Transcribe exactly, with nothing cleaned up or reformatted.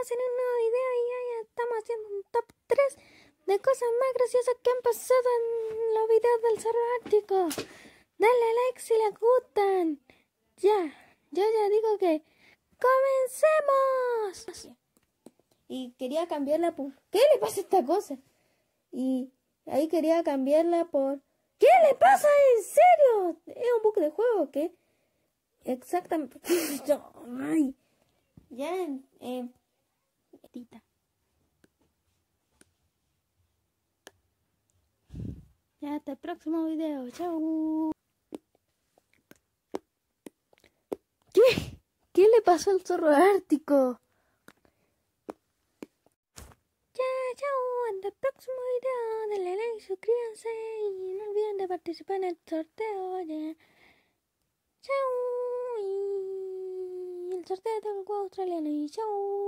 estamos en un nuevo video y ya estamos haciendo un top tres de cosas más graciosas que han pasado en los videos del Zorro Ártico. Dale like si les gustan. Ya, yo ya digo que ¡comencemos! Y quería cambiarla por... ¿Qué le pasa a esta cosa? Y ahí quería cambiarla por... ¿Qué le pasa? ¿En serio? ¿Es un bug de juego o qué? Exactamente. Ay. Ya, eh... Tita. Ya, hasta el próximo video. Chau. ¿Qué? ¿Qué le pasó al Zorro Ártico? Ya, chau. Hasta el próximo video. Denle like, suscríbanse y no olviden de participar en el sorteo. Ya. Chau. Y el sorteo del juego australiano. Y chau.